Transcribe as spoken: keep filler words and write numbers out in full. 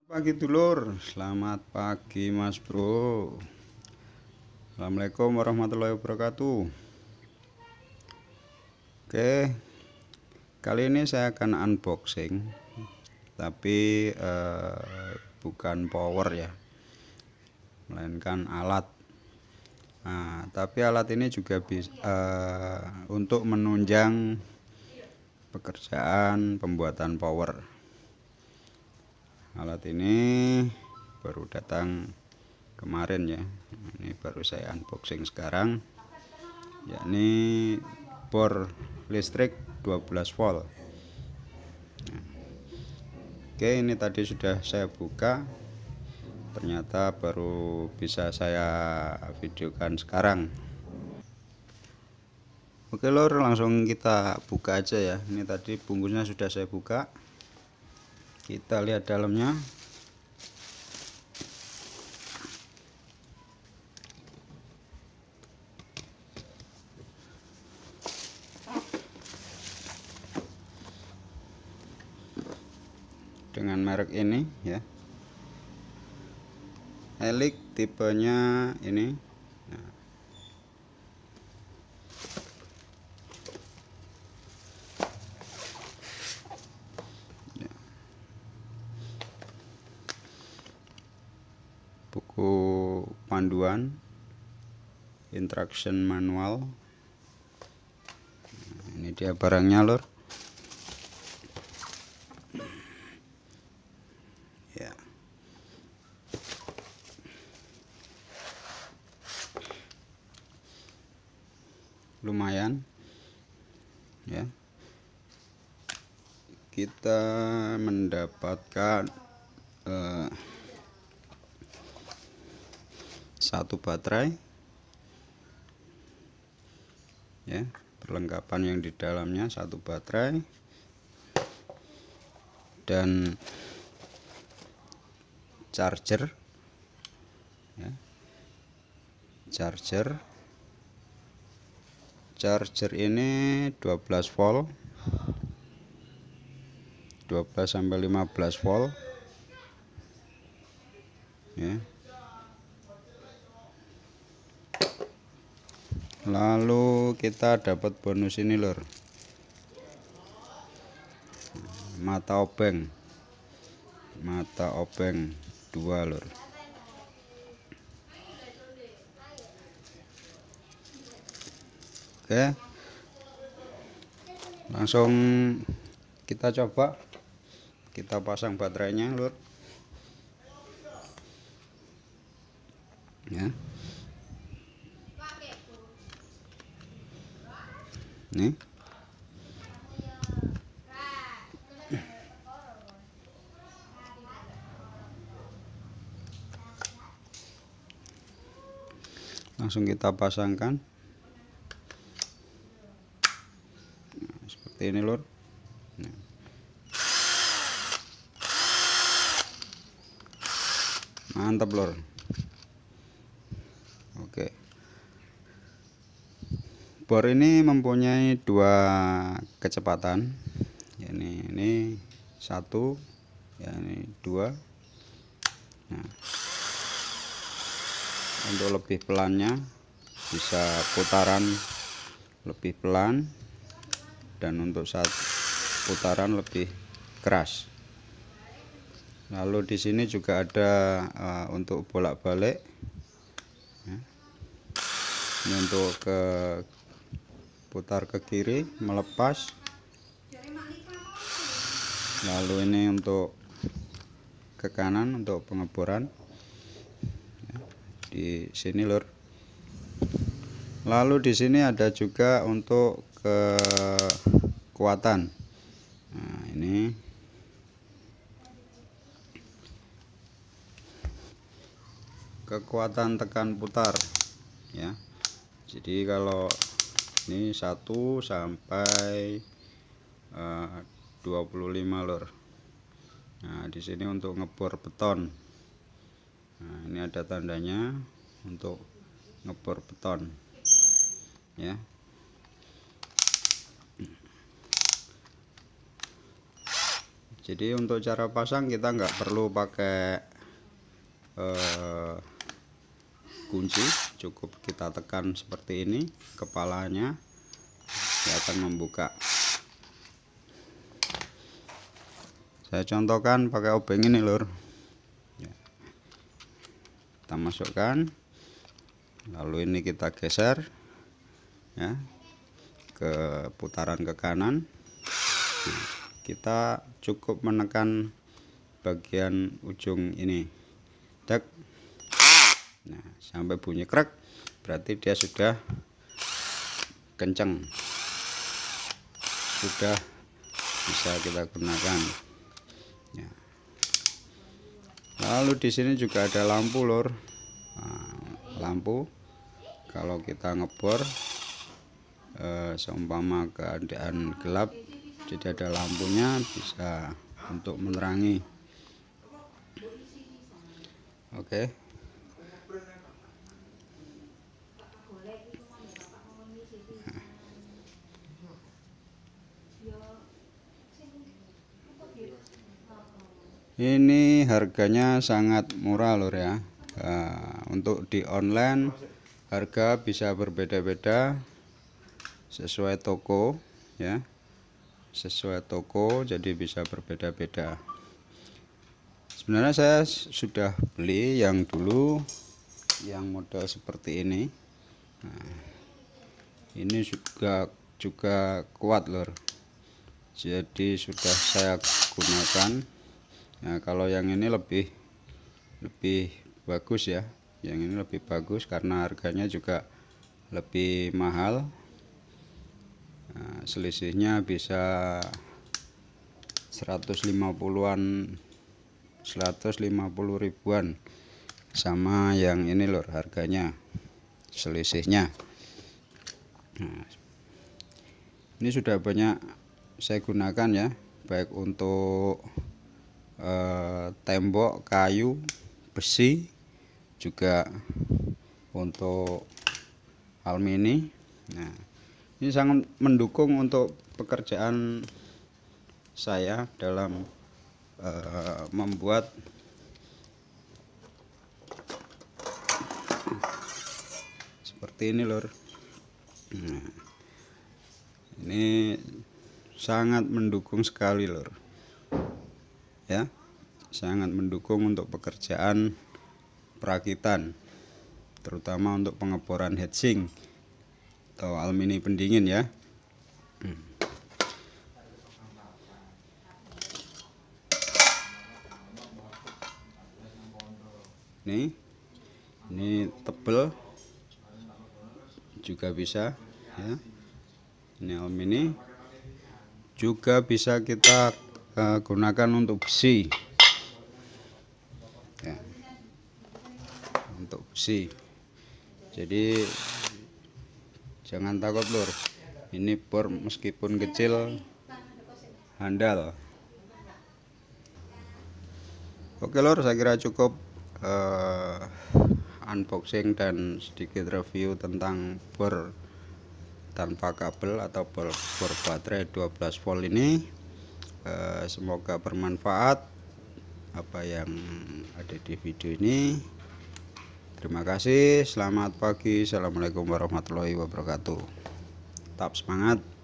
Pagi dulur, selamat pagi Mas Bro. Assalamualaikum warahmatullahi wabarakatuh. Oke, kali ini saya akan unboxing, tapi eh, bukan power ya, melainkan alat. Nah, tapi alat ini juga bisa eh, untuk menunjang pekerjaan pembuatan power. Alat ini baru datang kemarin ya, ini baru saya unboxing sekarang, yakni bor listrik dua belas volt. Nah, oke, ini tadi sudah saya buka, ternyata baru bisa saya videokan sekarang. Oke lor, langsung kita buka aja ya. Ini tadi bungkusnya sudah saya buka, kita lihat dalamnya. Dengan merek ini ya, Elik tipenya ini. Nah, ya. Buku panduan, instruction manual. Nah, ini dia barangnya lor. Ya, lumayan ya, kita mendapatkan eh, satu baterai ya, perlengkapan yang di dalamnya satu baterai dan charger ya, charger charger ini dua belas volt, dua belas sampai lima belas volt ya. Lalu kita dapat bonus ini lor, mata obeng, mata obeng dua lor. Oke, langsung kita coba, kita pasang baterainya lur ya. Nih, langsung kita pasangkan. Nah, seperti ini lur. Nah. Mantap lur. Oke, bor ini mempunyai dua kecepatan ya, ini ini satu ya, ini dua. Nah, untuk lebih pelannya bisa putaran lebih pelan, dan untuk saat putaran lebih keras. Lalu di sini juga ada uh, untuk bolak-balik ya. Ini untuk ke putar ke kiri melepas, lalu ini untuk ke kanan untuk pengeboran ya, di sini lur. Lalu di sini ada juga untuk kekuatan. Nah, ini kekuatan tekan putar ya. Jadi kalau ini satu sampai uh, dua puluh lima lur. Nah, di sini untuk ngebor beton. Nah, ini ada tandanya untuk ngebor beton ya. Jadi untuk cara pasang kita nggak perlu pakai eh, kunci, cukup kita tekan seperti ini kepalanya, dia akan membuka. Saya contohkan pakai obeng ini lur. Kita masukkan, lalu ini kita geser ya ke putaran ke kanan. Nah, kita cukup menekan bagian ujung ini, dek. Nah, sampai bunyi krek, berarti dia sudah kenceng, sudah bisa kita gunakan ya. Lalu di sini juga ada lampu lur. Nah, lampu kalau kita ngebor eh, seumpama keadaan gelap, jadi ada lampunya bisa untuk menerangi. Oke. Nah. Ini harganya sangat murah lur ya. Nah, untuk di online harga bisa berbeda-beda sesuai toko ya, sesuai toko, jadi bisa berbeda-beda. Sebenarnya saya sudah beli yang dulu yang model seperti ini. Nah, ini juga juga kuat lur, jadi sudah saya gunakan. Nah, kalau yang ini lebih lebih bagus ya, yang ini lebih bagus karena harganya juga lebih mahal. Nah, selisihnya bisa seratus lima puluhan, seratus lima puluh ribuan sama yang ini lur, harganya selisihnya. Nah, ini sudah banyak saya gunakan ya, baik untuk eh, tembok, kayu, besi, juga untuk alumini. Nah, ini sangat mendukung untuk pekerjaan saya dalam uh, membuat seperti ini lur. Nah, ini sangat mendukung sekali lur ya, sangat mendukung untuk pekerjaan perakitan, terutama untuk pengeboran heatsink atau alumini pendingin ya. hmm. Nih, ini tebel juga bisa ya. Ini alumini juga bisa kita uh, gunakan untuk besi ya, untuk besi. Jadi jangan takut lur, ini bor meskipun kecil handal. Oke lur, saya kira cukup uh, unboxing dan sedikit review tentang bor tanpa kabel atau bor, bor baterai dua belas volt ini. Uh, semoga bermanfaat apa yang ada di video ini. Terima kasih, selamat pagi, assalamualaikum warahmatullahi wabarakatuh. Tetap semangat.